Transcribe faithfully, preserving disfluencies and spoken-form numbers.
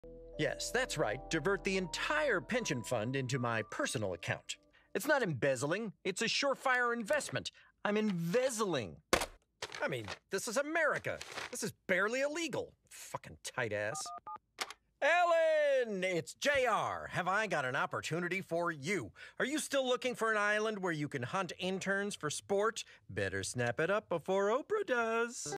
Yes, that's right. Divert the entire pension fund into my personal account. It's not embezzling, it's a surefire investment. I'm embezzling. I mean, this is America. This is barely illegal. Fucking tight ass. Ellen, it's J R. Have I got an opportunity for you? Are you still looking for an island where you can hunt interns for sport? Better snap it up before Oprah does.